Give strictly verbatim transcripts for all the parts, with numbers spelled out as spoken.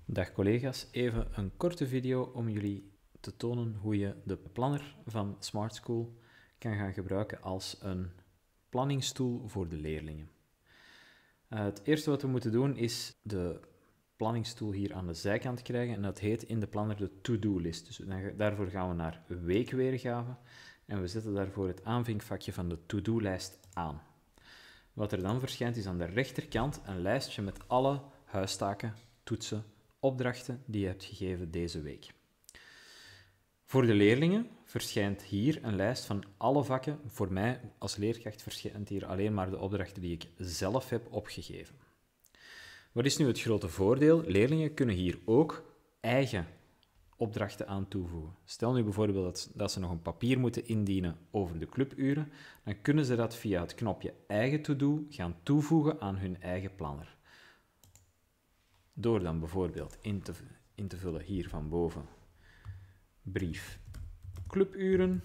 Dag collega's, even een korte video om jullie te tonen hoe je de planner van Smart School kan gaan gebruiken als een planningstool voor de leerlingen. Uh, het eerste wat we moeten doen is de planningstool hier aan de zijkant krijgen en dat heet in de planner de to-do-list. Dus daarvoor gaan we naar weekweergave en we zetten daarvoor het aanvinkvakje van de to-do-lijst aan. Wat er dan verschijnt is aan de rechterkant een lijstje met alle huistaken, toetsen, opdrachten die je hebt gegeven deze week. Voor de leerlingen verschijnt hier een lijst van alle vakken. Voor mij als leerkracht verschijnt hier alleen maar de opdrachten die ik zelf heb opgegeven. Wat is nu het grote voordeel? Leerlingen kunnen hier ook eigen opdrachten aan toevoegen. Stel nu bijvoorbeeld dat, dat ze nog een papier moeten indienen over de cluburen, dan kunnen ze dat via het knopje eigen to-do gaan toevoegen aan hun eigen planner. Door dan bijvoorbeeld in te, in te vullen hier van boven brief cluburen.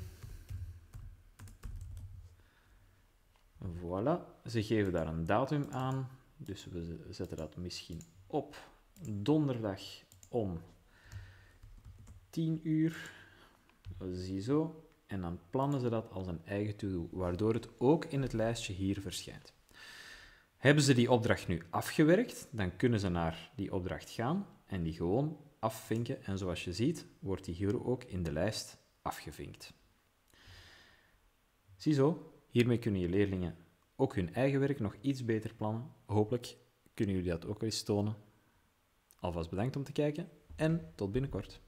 Voilà, ze geven daar een datum aan, dus we zetten dat misschien op donderdag om tien uur. Ziezo. En dan plannen ze dat als een eigen to-do, waardoor het ook in het lijstje hier verschijnt. Hebben ze die opdracht nu afgewerkt, dan kunnen ze naar die opdracht gaan en die gewoon afvinken. En zoals je ziet, wordt die hier ook in de lijst afgevinkt. Ziezo, hiermee kunnen je leerlingen ook hun eigen werk nog iets beter plannen. Hopelijk kunnen jullie dat ook eens tonen. Alvast bedankt om te kijken en tot binnenkort.